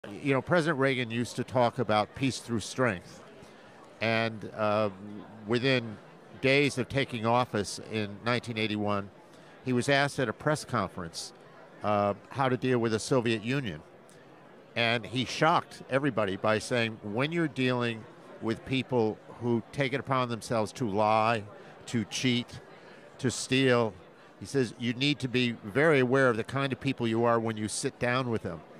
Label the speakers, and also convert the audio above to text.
Speaker 1: You know, President Reagan used to talk about peace through strength. And within days of taking office in 1981, he was asked at a press conference how to deal with the Soviet Union. And he shocked everybody by saying, when you're dealing with people who take it upon themselves to lie, to cheat, to steal, he says you need to be very aware of the kind of people you are when you sit down with them.